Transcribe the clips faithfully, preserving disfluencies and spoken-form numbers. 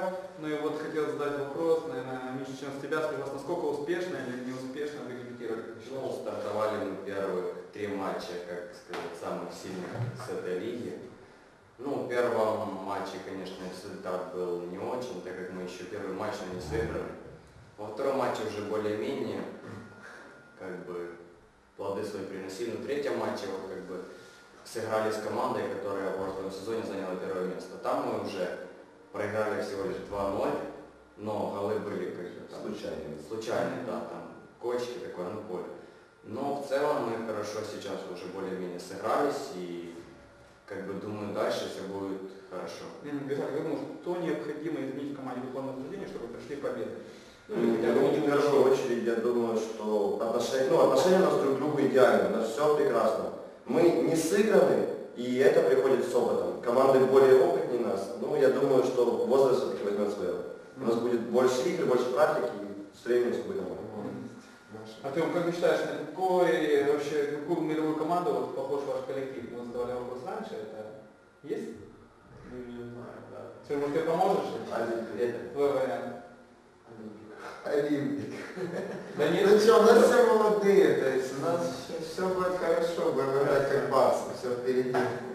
Ну и вот хотел задать вопрос, наверное, Миша, чем с тебя спросить, насколько успешно или неуспешно вы дебютировали? Ну, стартовали мы первых три матча, как сказать, самых сильных с этой лиги. Ну, в первом матче, конечно, результат был не очень, так как мы еще первый матч не сыграли. Во втором матче уже более-менее, как бы, плоды свои приносили. Но в третьем матче вот как бы сыграли с командой, которая в прошлом сезоне заняла первое место. Там мы уже проиграли всего лишь два ноль, но голы были как бы там, случайные. случайные, да, там кочки такое на поле. Но в целом мы хорошо сейчас уже более-менее сыгрались и как бы думаю, дальше все будет хорошо. Виталий, вы думаете, что необходимо изменить в команде духовное утверждение, чтобы пришли победы? Ну, Ну, я думаю, в первую очередь, я думаю, что отношения, ну, отношения у нас друг к другу идеальны, у нас все прекрасно. Мы не сыграны, и это приходит с опытом. Команды более опытнее нас, ну, я думаю, что возраст все-таки возьмет свое. У нас будет больше игр, больше практики, и с временем все будет нормально. А ты как ты считаешь, на какой вообще, какую мировую команду вот, похож ваш коллектив? Мы задавали вопрос раньше, это есть? Не знаю, да. Все, может, ты поможешь? Олимпик. Твой вариант. Олимпик. Да нет. Ну что, у нас все молодые, то есть у нас все будет хорошо, будем играть как баксы, все впереди.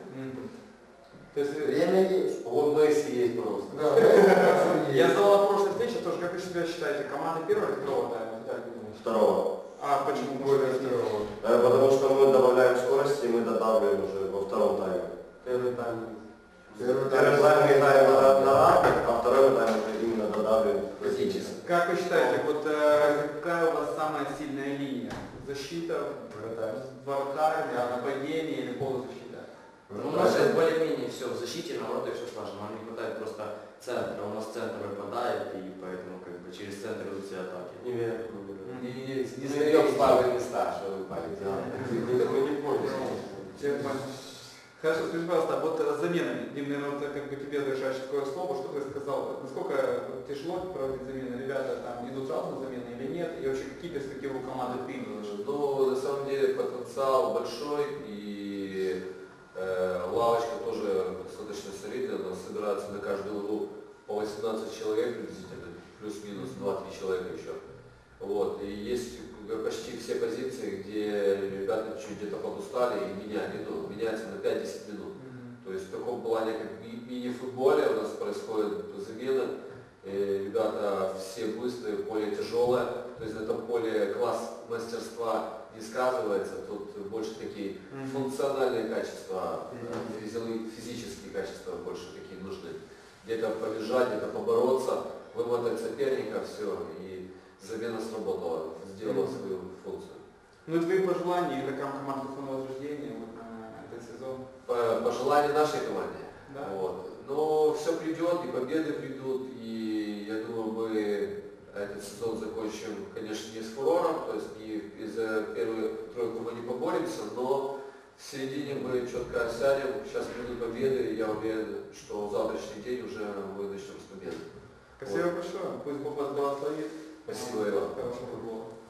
То есть, Время есть. Вот Месси есть просто. Да, я задал на прошлой встрече тоже, как вы себя считаете, команда первого или второго тайма? Второго. А почему более второго? Э, Потому что мы добавляем скорости, и мы додавливаем уже во втором тайме. Первый тайм. Первый тайм мы играем на, на рамке, а второй тайм уже именно додавливаем физически. Как вы считаете, вот э, какая у вас самая сильная линия? Защита, вратарь, да, нападение или полузащита? Ну, у нас более-менее все в защите, наоборот, все сложно. Нам не хватает просто центра. У нас центр выпадает, и поэтому как бы через центр идут все атаки. Неверно. Не, не, не, не сдаем слабые места, что вы палите. Никакой не понял. Хорошо, скажи, пожалуйста, а вот замена, Дим, наверное, вот как бы тебе решаешь такое слово, что ты сказал, насколько тяжело проводить замены, ребята там идут сразу на замены или нет, и вообще какие перспективы у команды ты видишь? Ну, на самом деле потенциал большой, и э, лавочка тоже достаточно солидная, у нас собирается на каждую игру по восемнадцать человек приблизительно, плюс-минус два-три человека еще. Вот, и есть почти все позиции, где ребята чуть где-то подустали и меняют, ну, меняются на пять-десять минут. Mm-hmm. То есть в таком плане, как ми- мини-футболе у нас происходит замена, и ребята все быстрые, поле тяжелое, то есть на этом поле класс мастерства не сказывается, тут больше такие mm-hmm. функциональные качества, mm-hmm. физи- физические качества больше такие нужны. Где-то побежать, где-то побороться, вымотать соперника, все, и замена сработала, сделала mm-hmm. свою функцию. Ну и твои пожелания игрокам команды духовного возрождения вот, на этот сезон? По, пожелания нашей команде. Да. Вот. Но все придет, и победы придут, и я думаю, мы этот сезон закончим, конечно, не с фурором, то есть не из-за первую тройку мы не поборемся, но в середине мы четко сядем, сейчас придут победы, и я уверен, что в завтрашний день уже мы начнем с победы. Спасибо вот. большое, пусть Бог вас благословит. Спасибо, Иван. Хорошего футбола.